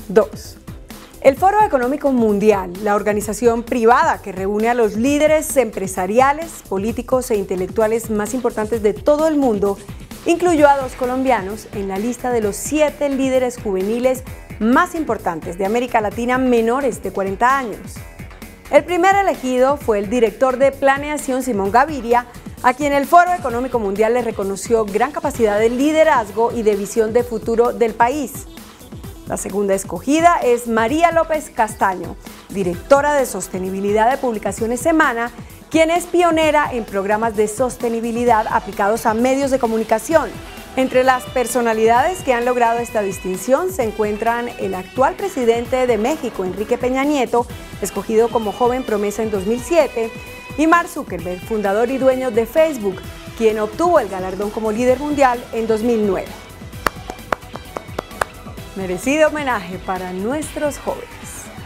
2. El Foro Económico Mundial, la organización privada que reúne a los líderes empresariales, políticos e intelectuales más importantes de todo el mundo, incluyó a 2 colombianos en la lista de los 7 líderes juveniles más importantes de América Latina menores de 40 años. El primer elegido fue el director de Planeación, Simón Gaviria, a quien el Foro Económico Mundial le reconoció gran capacidad de liderazgo y de visión de futuro del país. La segunda escogida es María López Castaño, directora de Sostenibilidad de Publicaciones Semana, quien es pionera en programas de sostenibilidad aplicados a medios de comunicación. Entre las personalidades que han logrado esta distinción se encuentran el actual presidente de México, Enrique Peña Nieto, escogido como joven promesa en 2007, y Mark Zuckerberg, fundador y dueño de Facebook, quien obtuvo el galardón como líder mundial en 2009. Merecido homenaje para nuestros jóvenes.